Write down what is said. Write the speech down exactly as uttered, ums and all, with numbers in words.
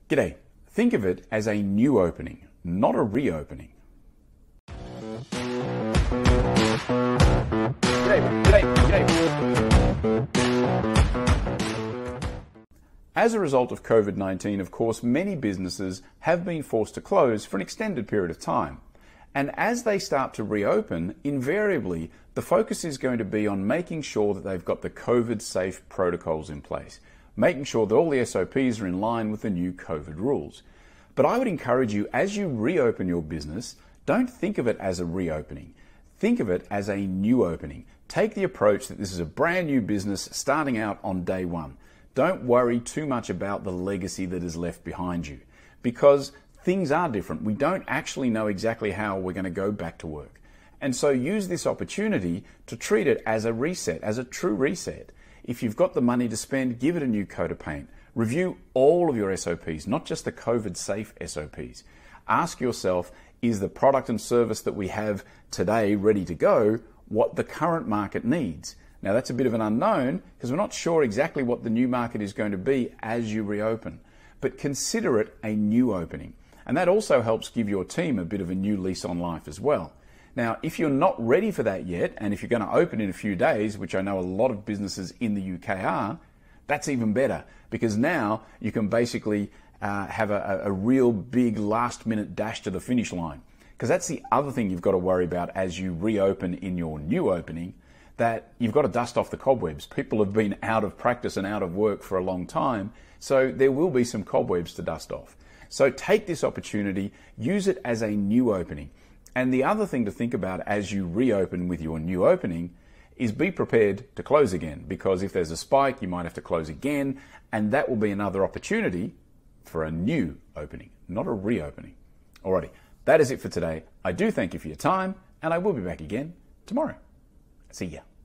G'day. Think of it as a new opening, not a reopening. G'day, g'day, g'day. As a result of COVID nineteen, of course, many businesses have been forced to close for an extended period of time. And as they start to reopen, invariably, the focus is going to be on making sure that they've got the COVID safe protocols in place, making sure that all the S O Ps are in line with the new COVID rules. But I would encourage you, as you reopen your business, don't think of it as a reopening. Think of it as a new opening. Take the approach that this is a brand new business starting out on day one. Don't worry too much about the legacy that is left behind you, because things are different. We don't actually know exactly how we're going to go back to work. And so use this opportunity to treat it as a reset, as a true reset. If you've got the money to spend, give it a new coat of paint. Review all of your S O Ps, not just the COVID safe S O Ps. Ask yourself, is the product and service that we have today ready to go what the current market needs? Now that's a bit of an unknown because we're not sure exactly what the new market is going to be as you reopen. But consider it a new opening. And that also helps give your team a bit of a new lease on life as well. Now, if you're not ready for that yet, and if you're going to open in a few days, which I know a lot of businesses in the U K are, that's even better, because now you can basically uh, have a, a real big last minute dash to the finish line. Because that's the other thing you've got to worry about as you reopen in your new opening, that you've got to dust off the cobwebs. People have been out of practice and out of work for a long time, so there will be some cobwebs to dust off. So take this opportunity, use it as a new opening. And the other thing to think about as you reopen with your new opening is be prepared to close again, because if there's a spike, you might have to close again, and that will be another opportunity for a new opening, not a reopening. Alrighty, that is it for today. I do thank you for your time, and I will be back again tomorrow. See ya.